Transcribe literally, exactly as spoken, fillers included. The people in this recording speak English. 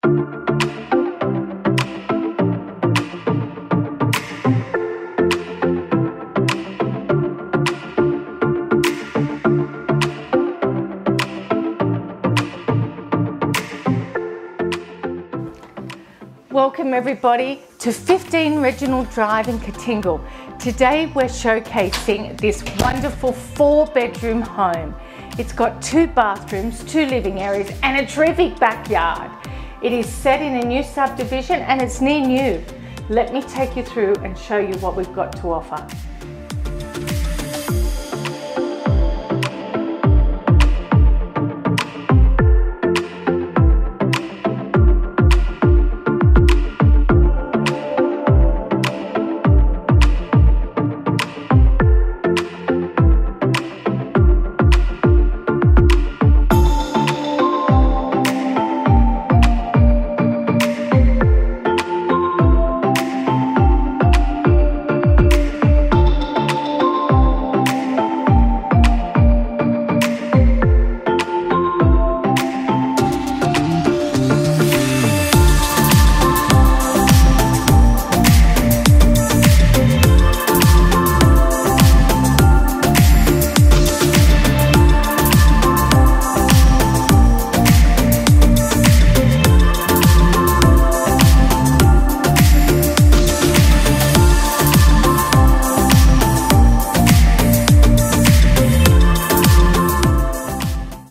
Welcome everybody to fifteen Reginald Drive in Kootingal. Today we're showcasing this wonderful four bedroom home. It's got two bathrooms, two living areas and a terrific backyard. It is set in a new subdivision and it's near new. Let me take you through and show you what we've got to offer.